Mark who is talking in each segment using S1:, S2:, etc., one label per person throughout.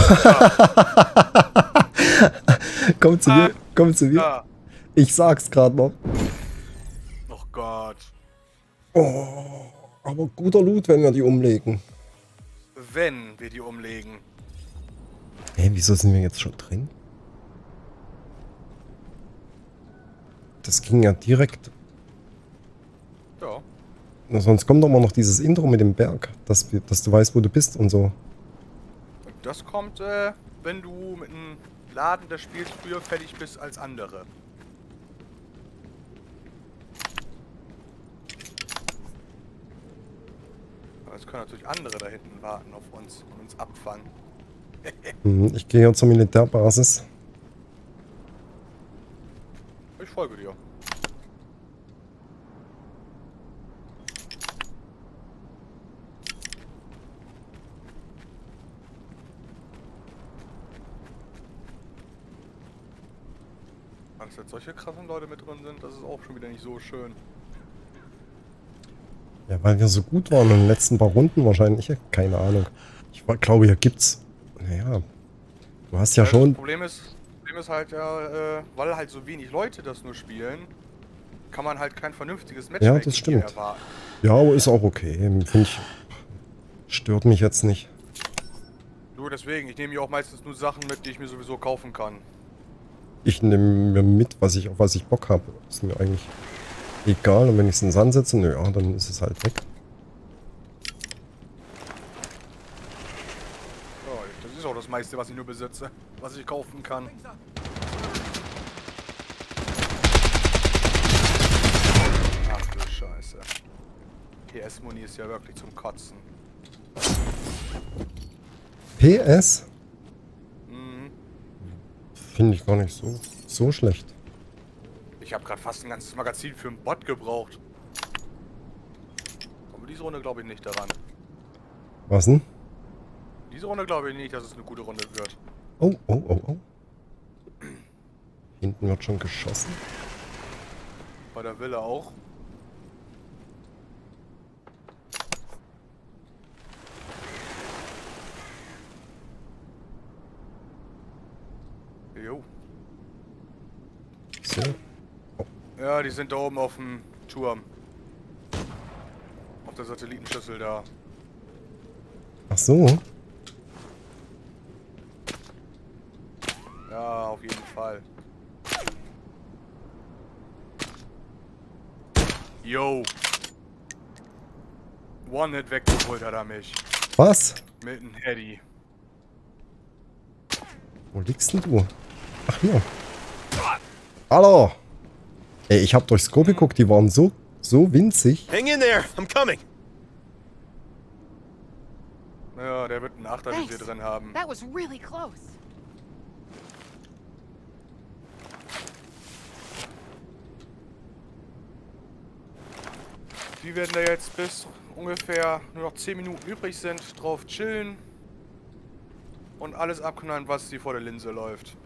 S1: Komm zu mir, komm zu mir.
S2: Ja.
S1: Ich sag's gerade noch.
S2: Oh Gott.
S1: Oh, aber guter Loot, wenn wir die umlegen.
S2: Wenn wir die umlegen.
S1: Hä, wieso sind wir jetzt schon drin? Das ging ja direkt.
S2: Ja.
S1: Na, sonst kommt doch mal noch dieses Intro mit dem Berg, dass du weißt, wo du bist und so.
S2: Und das kommt, wenn du mit einem Laden des Spiels früher fertig bist als andere. Aber es können natürlich andere da hinten warten auf uns und uns abfangen.
S1: Ich gehe ja zur Militärbasis.
S2: Ich folge dir. Als jetzt solche krassen Leute mit drin sind, das ist auch schon wieder nicht so schön.
S1: Ja, weil wir so gut waren in den letzten paar Runden wahrscheinlich. Keine Ahnung. Glaube, hier gibt's. Naja. Du hast ja schon.
S2: Das Problem ist halt ja, weil halt so wenig Leute das nur spielen, kann man halt kein vernünftiges Match
S1: Ja, das stimmt.
S2: erwarten.
S1: Ja, aber ist auch okay. Finde ich. Stört mich jetzt nicht.
S2: Nur deswegen, ich nehme hier auch meistens nur Sachen mit, die ich mir sowieso kaufen kann.
S1: Ich nehme mir mit, auf was ich Bock habe. Ist mir eigentlich egal. Und wenn ich es in den Sand setze, nö, ja, dann ist es halt weg.
S2: Ja, das ist auch das meiste, was ich nur besitze, was ich kaufen kann. Ach du Scheiße. PS-Muni ist ja wirklich zum Kotzen.
S1: PS?
S2: Mhm.
S1: Finde ich gar nicht so schlecht.
S2: Ich habe gerade fast ein ganzes Magazin für einen Bot gebraucht. Aber diese Runde glaube ich nicht daran.
S1: Was denn?
S2: Diese Runde glaube ich nicht, dass es eine gute Runde wird.
S1: Oh, oh, oh, oh. Hinten wird schon geschossen.
S2: Bei der Villa auch. Jo.
S1: So.
S2: Ja, die sind da oben auf dem Turm. Auf der Satellitenschüssel da.
S1: Ach so.
S2: Ja, auf jeden Fall. Yo. One-Hit weggeholt hat er mich.
S1: Was?
S2: Mit einem Heady.
S1: Wo liegst denn du? Ach hier. Hallo. Ey, ich hab durchs Scope geguckt, die waren so winzig.
S3: Hang in there, I'm coming.
S2: Ja, der wird einen Achter
S4: Thanks.
S2: hier drin haben.
S4: That was really close.
S2: Die werden da jetzt bis ungefähr nur noch 10 Minuten übrig sind, drauf chillen und alles abknallen, was die vor der Linse läuft.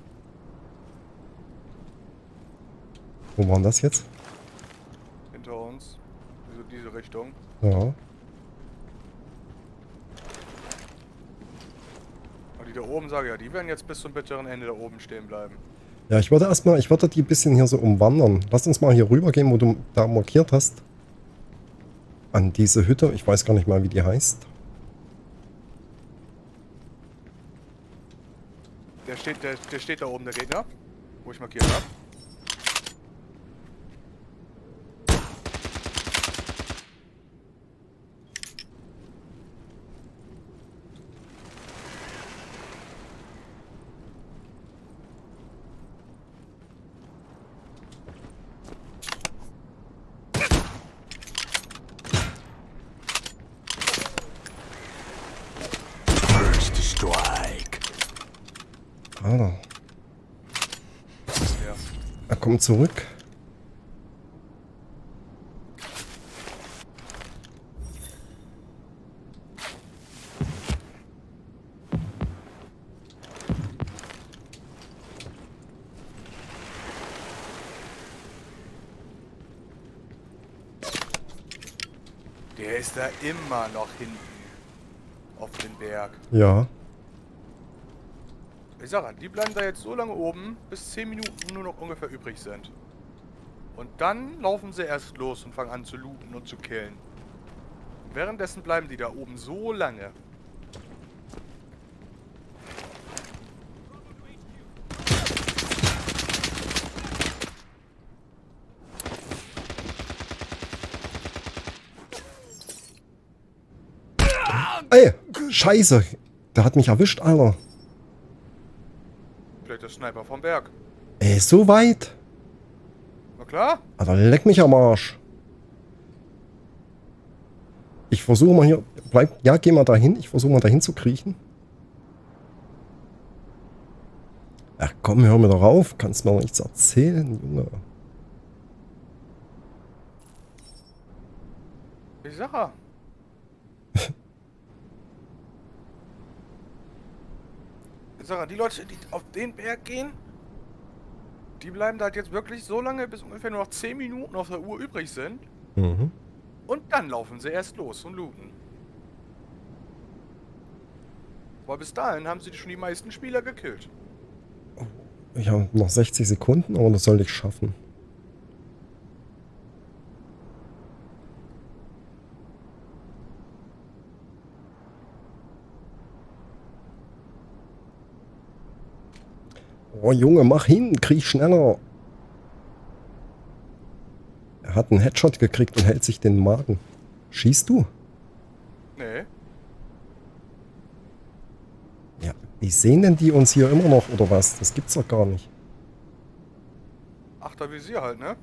S1: Wo waren das jetzt?
S2: Hinter uns. Also diese Richtung.
S1: Ja.
S2: Und die da oben, sage ich ja, die werden jetzt bis zum bitteren Ende da oben stehen bleiben.
S1: Ja, ich würde die ein bisschen hier so umwandern. Lass uns mal hier rüber gehen, wo du da markiert hast. An diese Hütte. Ich weiß gar nicht mal, wie die heißt.
S2: Der steht da oben, der Gegner. Wo ich markiert habe.
S3: First strike.
S1: Ah,
S2: Ja.
S1: er kommt zurück.
S2: Der ist da immer noch hinten. Auf dem Berg.
S1: Ja.
S2: Ich sag, die bleiben da jetzt so lange oben, bis 10 Minuten nur noch ungefähr übrig sind. Und dann laufen sie erst los und fangen an zu looten und zu killen. Währenddessen bleiben die da oben so lange.
S1: Ey, scheiße. Der hat mich erwischt, Alter.
S2: Vielleicht der Sniper vom Berg.
S1: Ey, so weit.
S2: Na klar?
S1: Alter, leck mich am Arsch. Ich versuche mal hier... Ja, geh mal dahin. Ich versuche mal dahin zu kriechen. Ach komm, hör mir doch auf. Kannst mir doch nichts erzählen, Junge.
S2: Ich sag ja. Ich sag ja, die Leute, die auf den Berg gehen, die bleiben da halt jetzt wirklich so lange, bis ungefähr nur noch 10 Minuten auf der Uhr übrig sind.
S1: Mhm.
S2: Und dann laufen sie erst los und looten. Weil bis dahin haben sie schon die meisten Spieler gekillt.
S1: Ich habe noch 60 Sekunden, aber das sollte ich schaffen. Oh Junge, mach hin, krieg schneller. Er hat einen Headshot gekriegt und hält sich den Magen. Schießt du?
S2: Nee.
S1: Ja, wie sehen denn die uns hier immer noch oder was? Das gibt's doch gar nicht.
S2: Achter Visier halt, ne?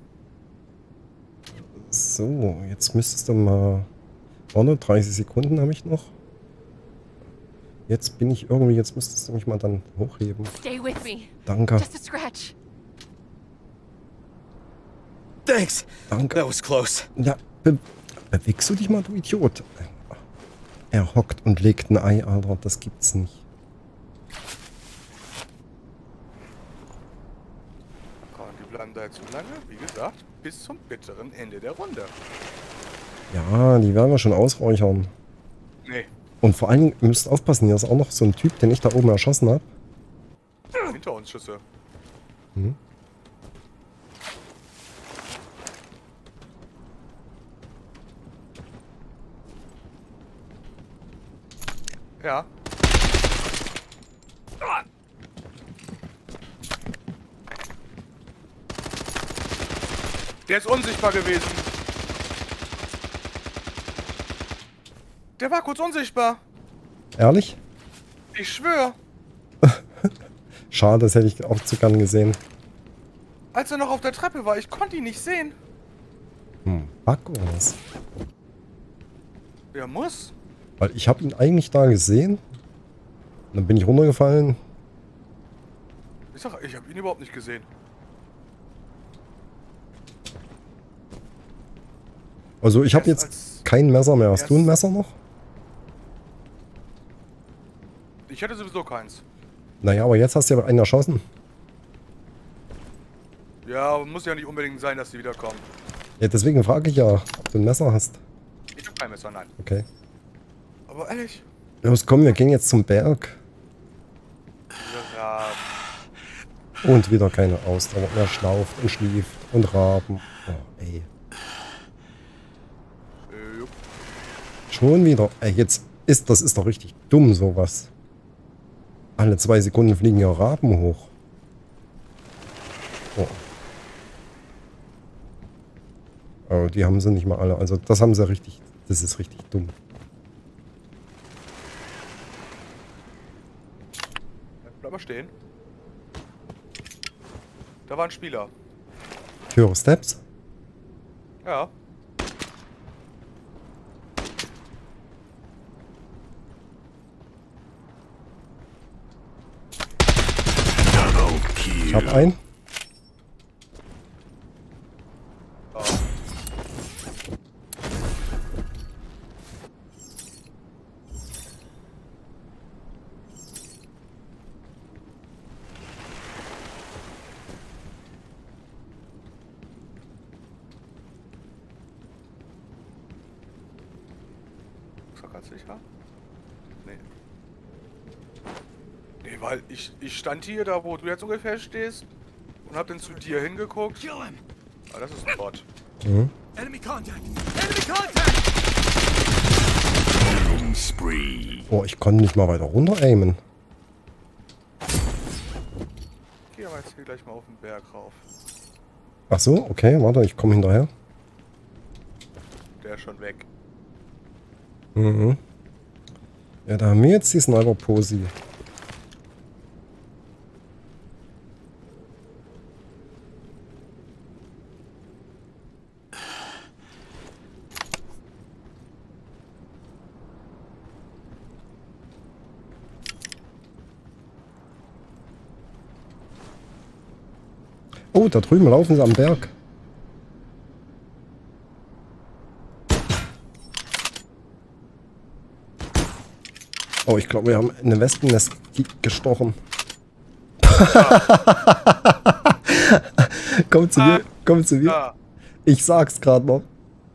S1: So, jetzt müsstest du mal... Vorne, 30 Sekunden habe ich noch. Jetzt bin ich irgendwie... Jetzt müsstest du mich mal dann hochheben.
S4: Stay with me.
S1: Danke,
S4: Just a scratch.
S3: Thanks.
S1: danke.
S3: That was close.
S1: Ja, bewegst du dich mal, du Idiot. Er hockt und legt ein Ei, Alter. Das gibt's nicht.
S2: Und die bleiben da jetzt so lange, wie gesagt, bis zum bitteren Ende der Runde.
S1: Ja, die werden wir schon ausräuchern.
S2: Nee,
S1: Und vor allen Dingen, ihr müsst aufpassen, hier ist auch noch so ein Typ, den ich da oben erschossen habe.
S2: hinter uns Schüsse.
S1: Mhm.
S2: Ja. Der ist unsichtbar gewesen. Der war kurz unsichtbar.
S1: Ehrlich?
S2: Ich schwöre.
S1: Schade, das hätte ich auch zu gern gesehen.
S2: Als er noch auf der Treppe war, ich konnte ihn nicht sehen.
S1: Bug oder was?
S2: Wer muss?
S1: Weil ich habe ihn eigentlich da gesehen. Und dann bin ich runtergefallen.
S2: Ich sag, ich habe ihn überhaupt nicht gesehen.
S1: Also ich habe
S2: Erst
S1: jetzt kein Messer mehr. Hast du ein Messer noch?
S2: Ich hätte sowieso keins.
S1: Naja, aber jetzt hast du ja einen erschossen.
S2: Ja, aber muss ja nicht unbedingt sein, dass sie wiederkommen.
S1: Ja, deswegen frage ich ja, ob du ein Messer hast.
S2: Ich habe kein Messer, nein.
S1: Okay.
S2: Aber ehrlich,
S1: Los, komm, wir gehen jetzt zum Berg.
S2: diese Raben.
S1: Und wieder keine Ausdauer. Er schlauft und schlieft und Raben. Oh, ey.
S2: Jupp.
S1: Schon wieder. Ey, jetzt ist, das ist doch richtig dumm, sowas. Alle 2 Sekunden fliegen ja Raben hoch. Oh. Oh, die haben sie nicht mal alle. Also das haben sie richtig. Das ist richtig dumm.
S2: Bleib mal stehen. Da war ein Spieler.
S1: Ich höre Steps.
S2: Ja.
S1: Ich hab einen.
S2: Oh. Ist doch ganz sicher? Nee. Nee, Nee, weil ich stand hier, da wo du jetzt ungefähr stehst, und hab dann zu dir hingeguckt. Ah, das ist ein Bot.
S1: Mhm.
S3: Enemy contact! Enemy contact! Killing spree.
S1: Oh, ich konnte nicht mal weiter runter aimen.
S2: Geh aber jetzt hier gleich mal auf den Berg rauf.
S1: Ach so, okay, warte, ich komme hinterher.
S2: Der ist schon weg.
S1: Mhm. Ja, da haben wir jetzt die Sniper-Posi. Oh, da drüben laufen sie am Berg. Oh, ich glaube, wir haben in ein Wespennest gestochen. Komm zu mir, komm zu mir.
S2: Da.
S1: Ich sag's gerade noch.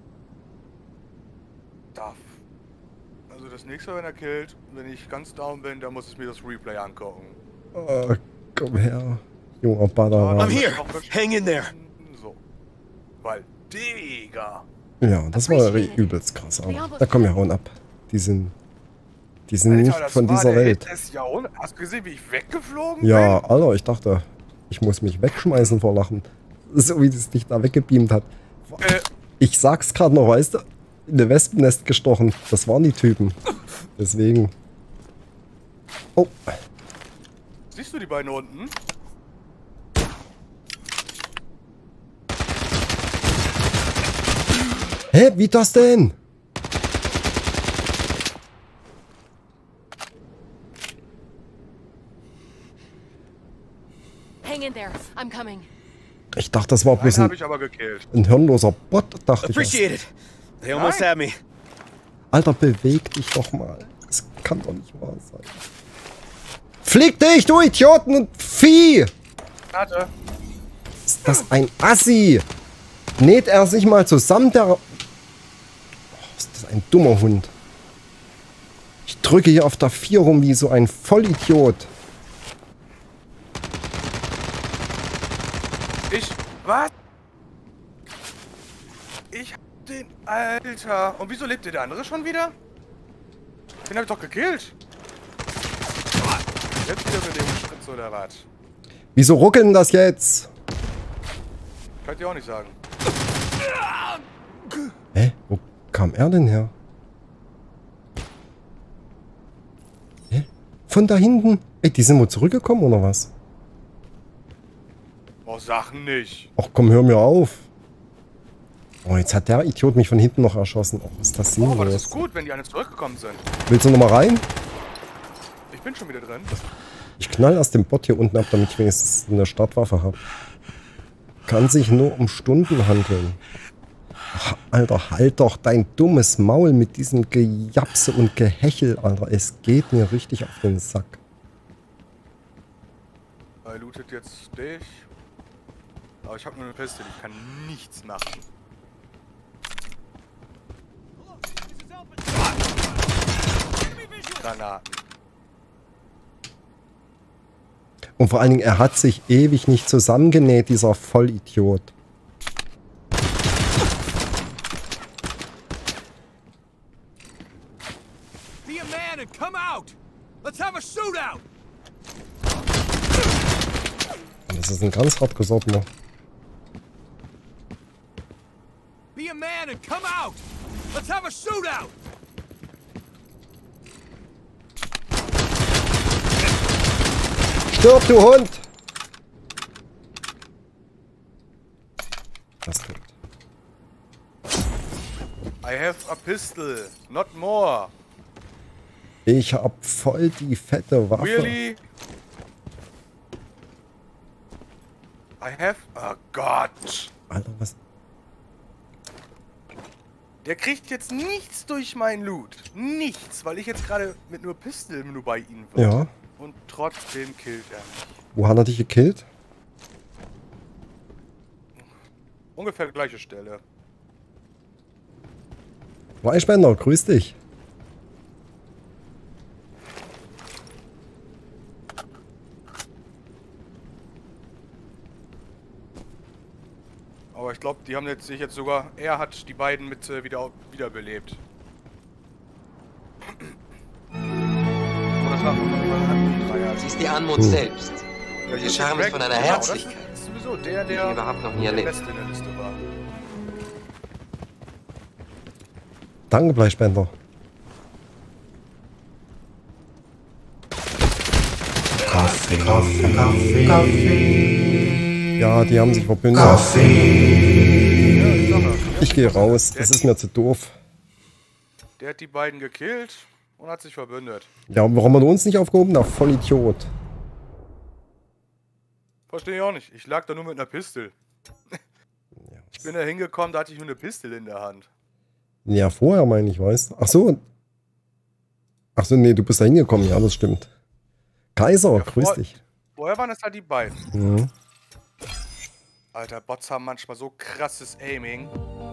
S2: Da. Also das nächste, wenn er killt, wenn ich ganz down bin, dann muss ich mir das Replay angucken.
S1: Oh, komm her, junger Padawan.
S3: I'm here. Hang in there.
S2: So. Weil, Digga.
S1: Ja, das war übelst krass, aber da kommen wir hauen ab. Die sind nicht
S2: das
S1: von
S2: war
S1: dieser
S2: der
S1: Welt.
S2: Hit des Jahrhunderts. Hast du gesehen, wie ich weggeflogen
S1: Ja,
S2: bin?
S1: Alter, ich dachte, ich muss mich wegschmeißen vor Lachen. So wie das dich da weggebeamt hat. Ich sag's gerade noch, weißt du? In der Wespennest gestochen. Das waren die Typen. Deswegen. Oh.
S2: Siehst du die beiden unten?
S1: Hä? Wie das denn?
S4: Hang in there. I'm coming.
S1: Ich dachte, das war bloß
S2: Einen habe
S1: ein,
S2: ich aber gekillt.
S1: ein hirnloser Bot, dachte ich. erst.
S3: Appreciate it. They almost
S2: Nein.
S3: had me.
S1: Alter, beweg dich doch mal. Das kann doch nicht wahr sein. Flieg dich, du Idioten und Vieh!
S2: Warte.
S1: Ist das ein Assi? Näht er sich mal zusammen, der... Oh, ist das ein dummer Hund. Ich drücke hier auf der 4 rum wie so ein Vollidiot.
S2: Was? Ich hab den... Alter. Und wieso lebt der andere schon wieder? Den hab ich doch gekillt. Jetzt wieder Belebungsspritze oder was?
S1: Wieso ruckeln das jetzt?
S2: Kann ich dir auch nicht sagen.
S1: Hä? Wo kam er denn her? Hä? Von da hinten? Ey, die sind wohl zurückgekommen oder was?
S2: Oh, Sachen nicht.
S1: Ach komm, hör mir auf. Oh, jetzt hat der Idiot mich von hinten noch erschossen. Oh, ist das
S2: Oh, aber das
S1: sinnlos.
S2: ist gut, wenn die alle zurückgekommen sind.
S1: Willst du noch mal rein?
S2: Ich bin schon wieder drin.
S1: Ich knall erst den Bot hier unten ab, damit ich wenigstens eine Startwaffe habe. Kann sich nur um Stunden handeln. Ach, Alter, halt doch dein dummes Maul mit diesem Gejapse und Gehechel, Alter. Es geht mir richtig auf den Sack.
S2: Er lootet jetzt dich. Aber ich habe nur eine Piste, ich kann nichts machen. Granaten.
S1: Und vor allen Dingen, er hat sich ewig nicht zusammengenäht, dieser Vollidiot.
S3: Be a man and come out. Let's have a shootout.
S1: Das ist ein ganz hart gesortener.
S3: Be a man and come out. Let's have a shootout.
S1: Stirb, du Hund! Das tut.
S2: I have a pistol, not more.
S1: Ich hab voll die fette Waffe.
S2: Really? I have... Oh Gott.
S1: Alter, was?
S2: Der kriegt jetzt nichts durch meinen Loot. Nichts, weil ich jetzt gerade mit nur Pistol nur bei ihm war.
S1: Ja.
S2: Und trotzdem killt er mich.
S1: Wo hat er dich gekillt?
S2: Ungefähr die gleiche Stelle.
S1: Weichspender, grüß dich.
S2: Aber ich glaube, die haben jetzt sich jetzt sogar... Er hat die beiden mit wiederbelebt. Das war von einem Dreier.
S5: Sie ist die Anmut selbst.
S2: Ja,
S5: Ihr Charme ist von einer
S2: genau,
S5: Herzlichkeit,
S2: das ist sowieso der,
S5: die ich überhaupt noch nie
S2: der
S5: erlebt.
S2: Beste in der Liste war.
S1: Danke, Bleispender. Kaffee. Ja, die haben sich verbündet.
S2: Ja, ich sag ja,
S1: Ich gehe raus, das ist mir zu doof.
S2: Der hat die beiden gekillt und hat sich verbündet.
S1: Ja, warum hat er uns nicht aufgehoben? Na, voll Idiot.
S2: Verstehe ich auch nicht. Ich lag da nur mit einer Pistole. Ich bin da hingekommen, da hatte ich nur eine Pistole in der Hand.
S1: Ja, vorher meine ich, weißt du. Ach so. Ach so, nee, du bist da hingekommen. Ja, das stimmt. Kaiser,
S2: Ja,
S1: grüß dich.
S2: Vorher waren es halt die beiden.
S1: Mhm.
S2: Alter, Bots haben manchmal so krasses Aiming.